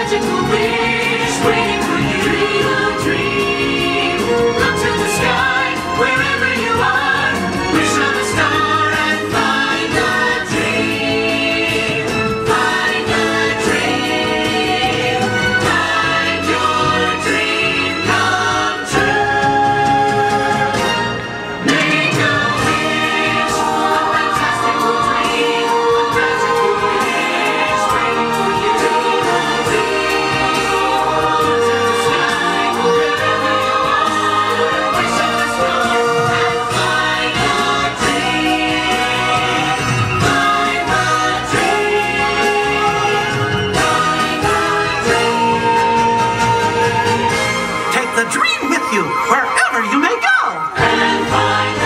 magical wish waiting for you. Dream, look to the sky, wherever you are. Wish on a star and find a dream. Find a dream. Find your dream come true. Make a wish, a fantastical dream, a magical wish waiting for you. Take the dream with you wherever you may go. And find